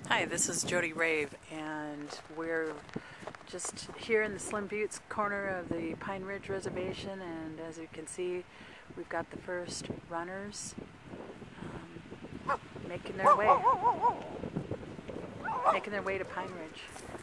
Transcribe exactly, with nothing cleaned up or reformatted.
Hi, this is Jody Rave, and we're just here in the Slim Buttes corner of the Pine Ridge Reservation, and as you can see, we've got the first runners um, making their way, making their way to Pine Ridge.